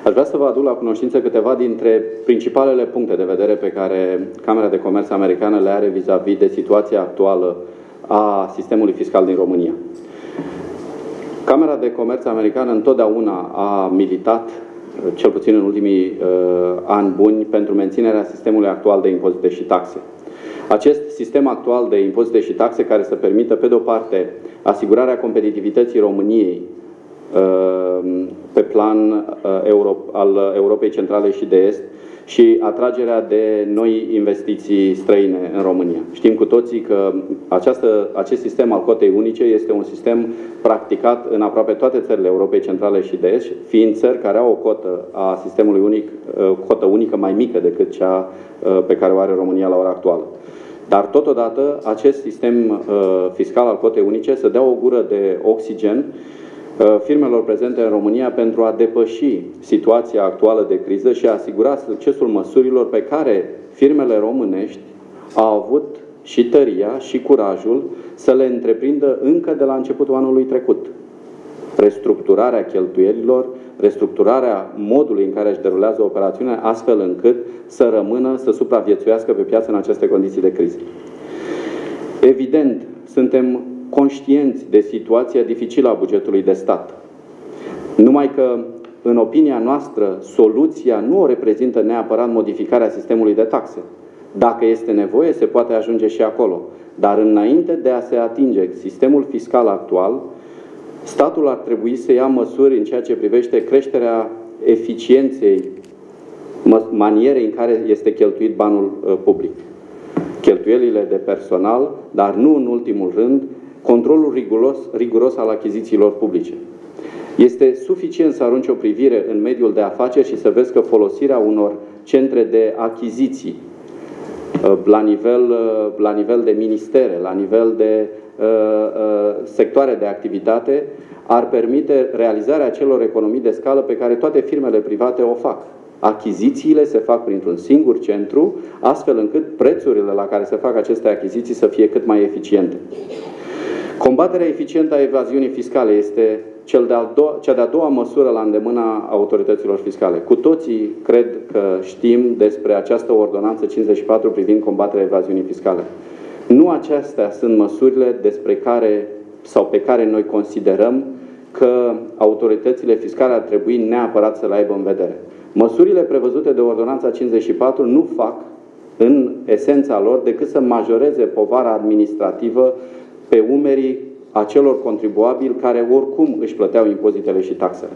Aș vrea să vă aduc la cunoștință câteva dintre principalele puncte de vedere pe care Camera de Comerț americană le are vis-a-vis de situația actuală a sistemului fiscal din România. Camera de Comerț americană întotdeauna a militat, cel puțin în ultimii ani buni, pentru menținerea sistemului actual de impozite și taxe. Acest sistem actual de impozite și taxe, care să permită, pe de o parte, asigurarea competitivității României pe plan al Europei Centrale și de Est și atragerea de noi investiții străine în România. Știm cu toții că acest sistem al cotei unice este un sistem practicat în aproape toate țările Europei Centrale și de Est, fiind țări care au o cotă a sistemului unic, cotă unică mai mică decât cea pe care o are România la ora actuală. Dar totodată acest sistem fiscal al cotei unice să dea o gură de oxigen firmelor prezente în România pentru a depăși situația actuală de criză și a asigura succesul măsurilor pe care firmele românești au avut și tăria și curajul să le întreprindă încă de la începutul anului trecut. Restructurarea cheltuielilor, restructurarea modului în care își derulează operațiunea, astfel încât să rămână, să supraviețuiască pe piață în aceste condiții de criză. Evident, suntem conștienți de situația dificilă a bugetului de stat. Numai că, în opinia noastră, soluția nu o reprezintă neapărat modificarea sistemului de taxe. Dacă este nevoie, se poate ajunge și acolo. Dar înainte de a se atinge sistemul fiscal actual, statul ar trebui să ia măsuri în ceea ce privește creșterea eficienței manierei în care este cheltuit banul public. Cheltuielile de personal, dar nu în ultimul rând, controlul riguros al achizițiilor publice. Este suficient să arunci o privire în mediul de afaceri și să vezi că folosirea unor centre de achiziții la nivel de ministere, la nivel de sectoare de activitate, ar permite realizarea acelor economii de scală pe care toate firmele private o fac. Achizițiile se fac printr-un singur centru, astfel încât prețurile la care se fac aceste achiziții să fie cât mai eficiente. Combaterea eficientă a evaziunii fiscale este cea de-a doua măsură la îndemâna autorităților fiscale. Cu toții cred că știm despre această ordonanță 54 privind combaterea evaziunii fiscale. Nu acestea sunt măsurile despre care sau pe care noi considerăm că autoritățile fiscale ar trebui neapărat să le aibă în vedere. Măsurile prevăzute de ordonanța 54 nu fac în esența lor decât să majoreze povara administrativă pe umerii acelor contribuabili care oricum își plăteau impozitele și taxele.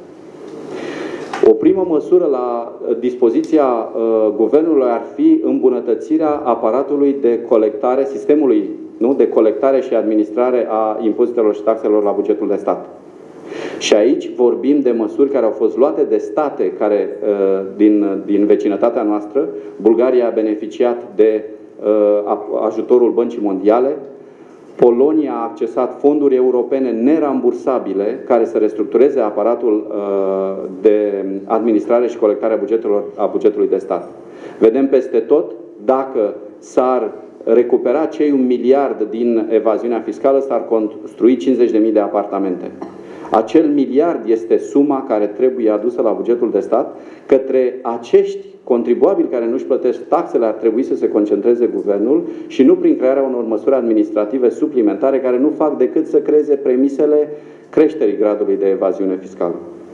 O primă măsură la dispoziția guvernului ar fi îmbunătățirea aparatului de colectare, sistemului de colectare și administrare a impozitelor și taxelor la bugetul de stat. Și aici vorbim de măsuri care au fost luate de state care, din vecinătatea noastră. Bulgaria a beneficiat de ajutorul Băncii Mondiale. Polonia a accesat fonduri europene nerambursabile care să restructureze aparatul de administrare și colectare a bugetului de stat. Vedem peste tot, dacă s-ar recupera cei 1 miliard din evaziunea fiscală, s-ar construi 50.000 de apartamente. Acel miliard este suma care trebuie adusă la bugetul de stat. Către acești contribuabili care nu-și plătesc taxele ar trebui să se concentreze guvernul și nu prin crearea unor măsuri administrative suplimentare care nu fac decât să creeze premisele creșterii gradului de evaziune fiscală.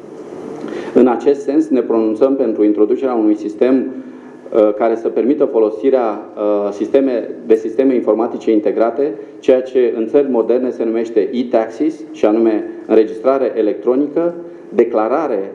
În acest sens ne pronunțăm pentru introducerea unui sistem care să permită folosirea de sisteme informatice integrate, ceea ce în țări moderne se numește e-taxis, și anume înregistrare electronică, declarare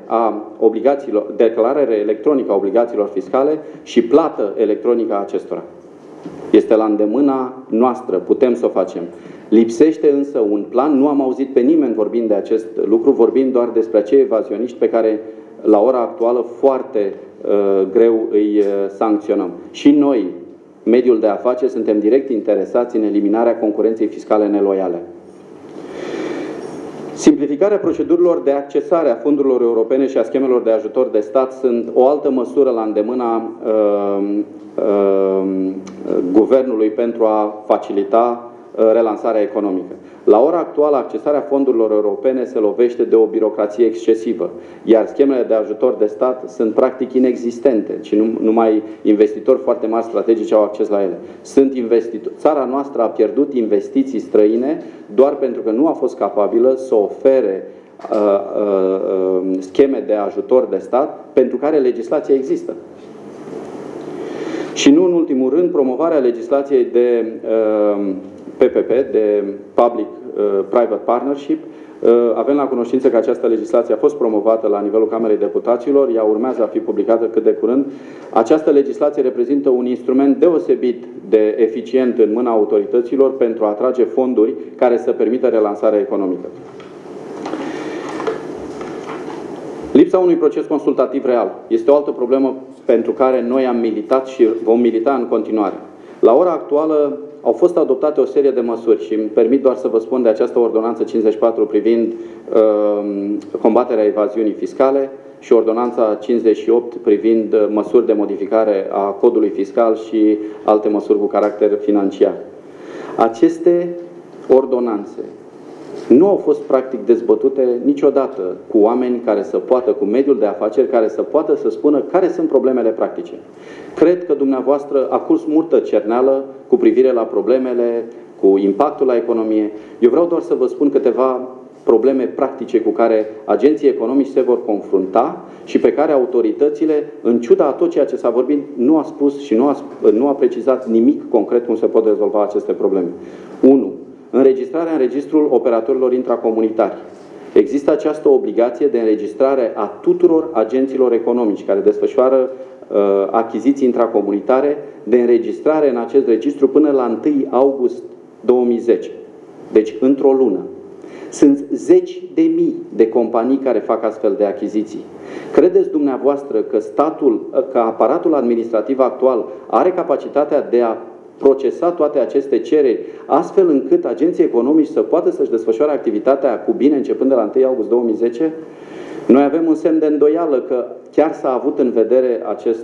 electronică a obligațiilor fiscale și plată electronică a acestora. Este la îndemâna noastră, putem să o facem. Lipsește însă un plan, nu am auzit pe nimeni vorbind de acest lucru, vorbim doar despre acei evazioniști pe care la ora actuală foarte greu îi sancționăm. Și noi, mediul de afaceri, suntem direct interesați în eliminarea concurenței fiscale neloiale. Simplificarea procedurilor de accesare a fondurilor europene și a schemelor de ajutor de stat sunt o altă măsură la îndemâna guvernului pentru a facilita relansarea economică. La ora actuală, accesarea fondurilor europene se lovește de o birocrație excesivă, iar schemele de ajutor de stat sunt practic inexistente și numai investitori foarte mari strategici au acces la ele. Țara noastră a pierdut investiții străine doar pentru că nu a fost capabilă să ofere scheme de ajutor de stat pentru care legislația există. Și nu în ultimul rând, promovarea legislației de PPP, de Public-Private Partnership. Avem la cunoștință că această legislație a fost promovată la nivelul Camerei Deputaților, ea urmează a fi publicată cât de curând. Această legislație reprezintă un instrument deosebit de eficient în mâna autorităților pentru a atrage fonduri care să permită relansarea economică. Lipsa unui proces consultativ real este o altă problemă pentru care noi am militat și vom milita în continuare. La ora actuală au fost adoptate o serie de măsuri și îmi permit doar să vă spun de această ordonanță 54 privind combaterea evaziunii fiscale și ordonanța 58 privind măsuri de modificare a codului fiscal și alte măsuri cu caracter financiar. Aceste ordonanțe nu au fost practic dezbătute niciodată cu oameni care să poată, cu mediul de afaceri, care să poată să spună care sunt problemele practice. Cred că dumneavoastră a curs multă cerneală cu privire la problemele, cu impactul la economie. Eu vreau doar să vă spun câteva probleme practice cu care agenții economici se vor confrunta și pe care autoritățile, în ciuda a tot ceea ce s-a vorbit, nu a spus și nu a precizat nimic concret cum se pot rezolva aceste probleme. 1. Înregistrarea în registrul operatorilor intracomunitari. Există această obligație de înregistrare a tuturor agenților economici care desfășoară achiziții intracomunitare, de înregistrare în acest registru până la 1 august 2010. Deci într-o lună. Sunt zeci de mii de companii care fac astfel de achiziții. Credeți dumneavoastră că că aparatul administrativ actual are capacitatea de a procesa toate aceste cereri, astfel încât agenții economici să poată să-și desfășoare activitatea cu bine începând de la 1 august 2010? Noi avem un semn de îndoială că chiar s-a avut în vedere acest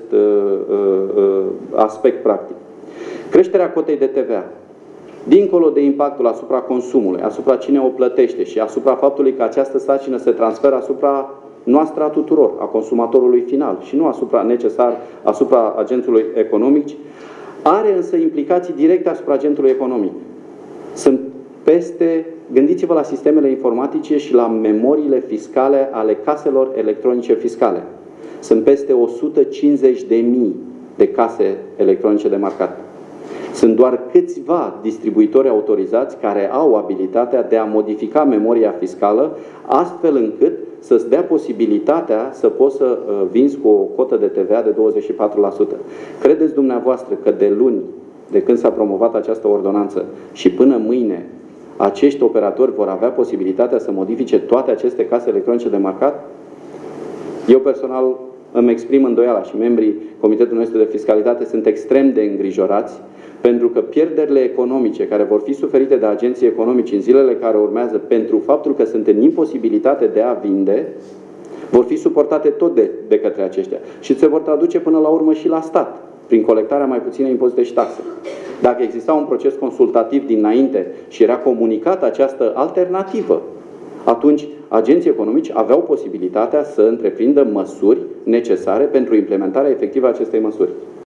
aspect practic. Creșterea cotei de TVA, dincolo de impactul asupra consumului, asupra cine o plătește și asupra faptului că această sarcină se transferă asupra noastră a tuturor, a consumatorului final și nu asupra agentului economic, are însă implicații directe asupra agentului economic. Sunt gândiți-vă la sistemele informatice și la memoriile fiscale ale caselor electronice fiscale. Sunt peste 150.000 de case electronice demarcate. Sunt doar câțiva distribuitori autorizați care au abilitatea de a modifica memoria fiscală astfel încât să-ți dea posibilitatea să poți să vinzi cu o cotă de TVA de 24%. Credeți dumneavoastră că de luni, de când s-a promovat această ordonanță și până mâine, acești operatori vor avea posibilitatea să modifice toate aceste case electronice de marcat? Eu personal îmi exprim îndoiala și membrii Comitetului nostru de Fiscalitate sunt extrem de îngrijorați pentru că pierderile economice care vor fi suferite de agenții economici în zilele care urmează pentru faptul că sunt în imposibilitate de a vinde, vor fi suportate tot de către aceștia și se vor traduce până la urmă și la stat, prin colectarea mai puține impozite și taxe. Dacă exista un proces consultativ dinainte și era comunicată această alternativă, atunci agenții economici aveau posibilitatea să întreprindă măsuri necesare pentru implementarea efectivă a acestei măsuri.